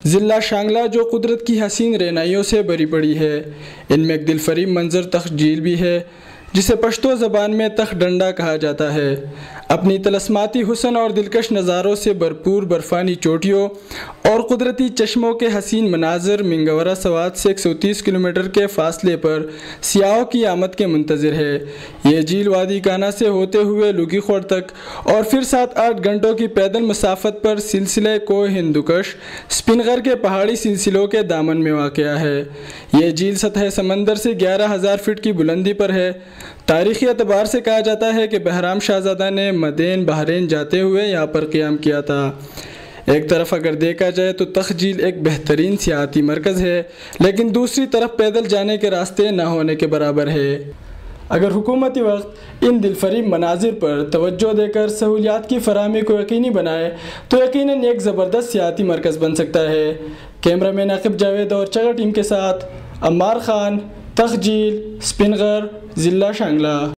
ضلع شانگلہ جو قدرت کی حسین رعنائیوں سے بھری پڑی ہے، ان میں ایک دل فریب منظر تخت جھیل بھی ہے جسے پشتو زبان میں تخت ڈنڈا کہا جاتا ہے۔ اپنی طلسماتی حسن اور دلکش نظاروں سے بھرپور برفانی چوٹیوں اور قدرتی چشموں کے حسین مناظر منگورہ سوات سے 130 کلومیٹر کے فاصلے پر سیاحوں کی آمد کے منتظر ہے۔ یہ جھیل وادی کانا سے ہوتے ہوئے لوگی خور تک اور پھر 7-8 گھنٹوں کی پیدل مسافت پر سلسلہ کوہ ہندوکش سپنگر کے پہاڑی سلسلوں کے دامن میں واقع ہے۔ یہ جھیل سطح سمندر سے 11,000 فٹ کی بلندی پر ہے۔ تاریخی اعتبار سے کہا جاتا ہے کہ بہرام شاہزادہ نے مدین بحرین جاتے ہوئے یہاں پر قیام کیا تھا۔ ایک طرف اگر دیکھا جائے تو تخت جھیل ایک بہترین سیاحتی مرکز ہے، لیکن دوسری طرف پیدل جانے کے راستے نہ ہونے کے برابر ہے۔ اگر حکومتی وقت ان دل فریب مناظر پر توجہ دے کر سہولیات کی فراہمی کو یقینی بنائے تو یقیناً ایک زبردست سیاحتی مرکز بن سکتا ہے۔ کیمرہ مین عاقب جاوید اور چگا ٹیم کے ساتھ عمار خان، تخت جھیل، سپنگر، ضلع شانگلہ۔